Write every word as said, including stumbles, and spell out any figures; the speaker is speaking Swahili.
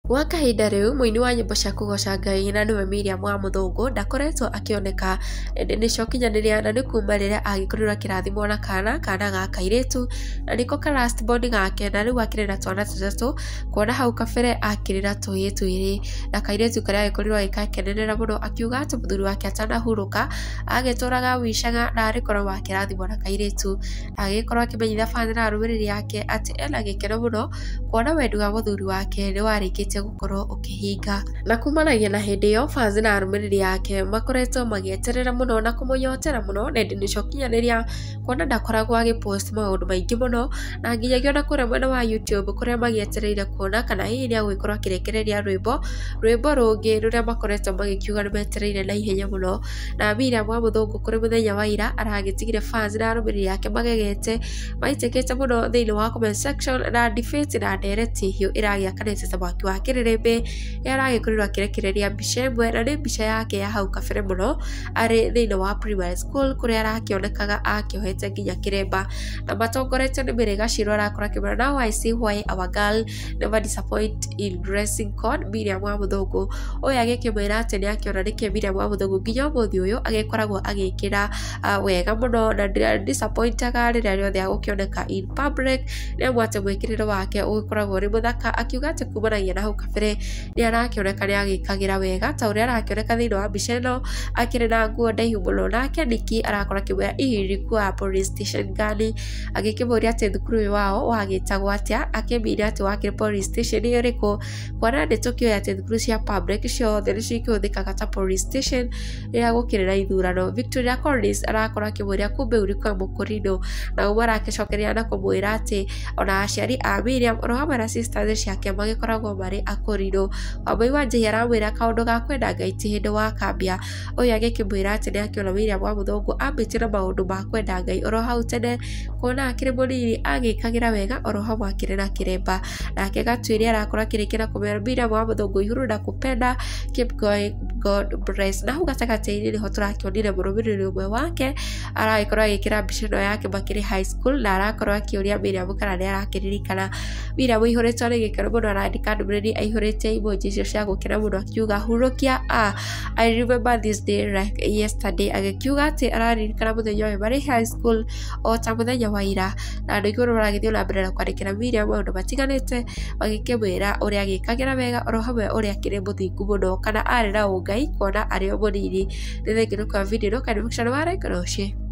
Gwa kahinda riu muini wa nyimbo cia kugoca Ngai na niwe Miriam wa Muthungu ndakoretwo akioneka nende cio kinyaniria na ni kuma riria agikorirwo kirathimwo na kana kana ga kairitu na niko ka last born gake na riu akirira twana tutatu kuona hau kabere akirira tuyi twiri na kairitu karia agikorirwo agikakenenera muno akiuga ati muthuri wake atanahuruka agituraga wishaga na arikorwo wakirathimwo na kairitu agikorwo akimenyithia bana na arumiriri yake ati ena gikeno muno kuona wendu wa muthuri wake ni warikitie gukorwo ukihinga na kumanagia na hindi iyo fans na arumiriri yake makoretwo magieterera muno na kumunyotera muno nende nicio kinyaniria kuona ndakoragwo agipost maundu maingi muno na nginyagia na kuria mwena wa YouTube kuria magietereire kuona kana hihi ni agwikorwo akirekereria rwimbo rwimbo rungi ruria makoretwo magikiuga ni metereire na ihenya muno na Miriam wa Muthungu kuri muthenya wa ira aragitigire fans na arumiriri yake magegete maitekete muno thiini wa comment section na debate na ndereti hiyo iragia kanete tabaki wa kiriribe yaragikorirwo akirekereria mbica imwe na ni mbica yake ya hau kabere muno ari thiini wa primary school kuria arakionekaga akiohete nginya kiremba na matongoretio ni miriga ciro arakora kimera now I see why our girl never disappoint in dressing code Miriam wa Muthungu oya agikimwira ati ni akiona niki Miriam wa Muthungu nginya umuthi uyu agikoragwo agikira uh, wega muno na disappointaga riria riothe agukioneka in public ni amu ati mwikiriro wake ugikoragwo ri muthaka akiuga ati kumanagia na hau kabere ni arakioneka ni agikagira wega ta uria arakioneka thiini wa mbica ino akiri na nguo ndaihu muno nake Niki arakora kimwira ihirikwa police station gani agikimuria ati thukuru uyu wao wagitagwo atia akimira ati wakiri police station iriku kwana ndi tukio ati thukuru cia public ciothe ni cikihũthĩkaga ta police station riria gukirira ithurano Victoria Collins arakora akimuria kumbe urikwa mukurindo na umwe arakicokeria na kumwira ati ona aciari a Miriam oro hamwe na sisters ciake magikoragwo mari akurindo Wambui wa Njĩhĩ aramwira kaundu ga kwenda Ngai ti hindi wa kambia uyu agikimwira ati ni akiona Miriam wa Muthungu ambĩtie na maundu ma kwenda Ngai oro hau tene kuona akiri munini agikagira wega oro hamwe akiri na kiremba nake Gatwiri arakora kirikira kumera Miriam wa Muthungu ihuru na kupenda keep going God bless na hau gatagati-ini niho turakionire mũrũmĩrĩri ũmwe wake aragikorwo agikira mbica ĩno yake makiri high school na arakorwo akiuria Miriam kana ni arakiririkana Miriam ihurĩtwo nĩ gĩkeno mũno arandika ndũmĩrĩri aihũrĩte emoji icio cia gũkena mũno akiuga hurukia ah I remember this day like yesterday agikiuga ati araririkana muthenya ũyũ marĩ high school o ta muthenya wa ira na andũ igũrũ maragithio na mbere na kwandĩkĩra Miriam maũndũ matiganĩte magĩkĩmwĩra ũrĩa agĩkagira wega oro hamwe ũrĩa akĩrĩ mũthingu mũno kana arĩ na ũngai kuona arĩ o mũnini nĩ thengiĩ kwa video no kana mũcana wa like na ũcie